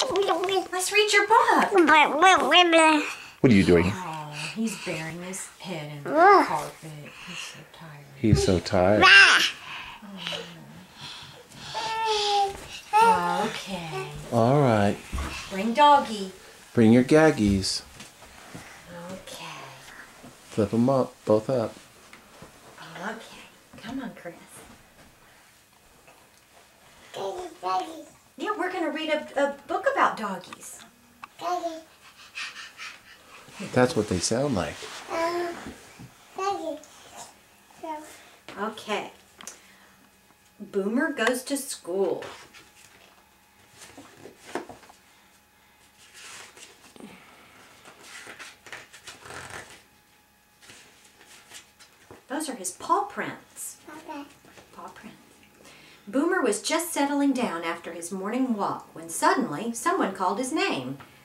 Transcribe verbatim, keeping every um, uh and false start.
Let's read your book. What are you doing? Oh, he's burying his head in the carpet. He's so tired. He's so tired. Okay. All right. Bring doggy. Bring your gaggies. Okay. Flip them up, both up. Okay. Come on, Chris. Yeah, we're going to read a, a book about doggies. That's what they sound like. Okay. Boomer goes to school. Those are his paw prints. Paw prints. Boomer was just settling down after his morning walk when suddenly someone called his name.